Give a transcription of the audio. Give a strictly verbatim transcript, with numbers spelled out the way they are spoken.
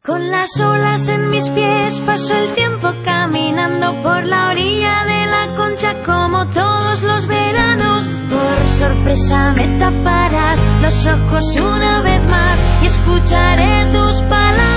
Con las olas en mis pies paso el tiempo caminando por la orilla de la Concha como todos los veranos. Por sorpresa me taparás los ojos una vez más y escucharé tus palabras.